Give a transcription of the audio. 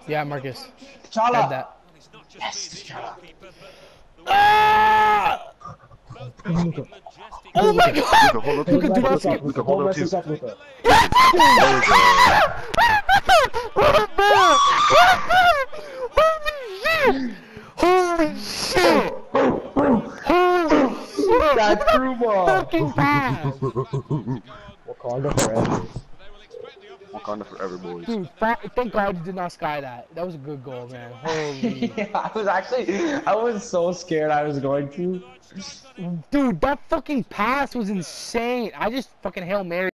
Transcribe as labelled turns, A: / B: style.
A: Yeah, Marcus.
B: T'Challa.
A: Had that.
B: Yes, T'Challa.
A: Ah!
C: Luka.
A: Oh my God!
D: Luka, hold up
A: Luka,
D: too.
A: do
D: Hold
A: not
D: up too.
A: skip.
D: Luka,
C: Don't
D: hold up
C: mess
D: too.
C: this up, Luka.
D: There we go.
A: Holy shit! Holy shit!
C: That through ball.
A: Fucking pass!
C: Wakanda forever.
D: Wakanda forever, boys.
A: Dude, thank God you did not sky that. That was a good goal, man. Holy.
B: Yeah, I was so scared I was going to.
A: Dude, that fucking pass was insane. I just fucking Hail Mary.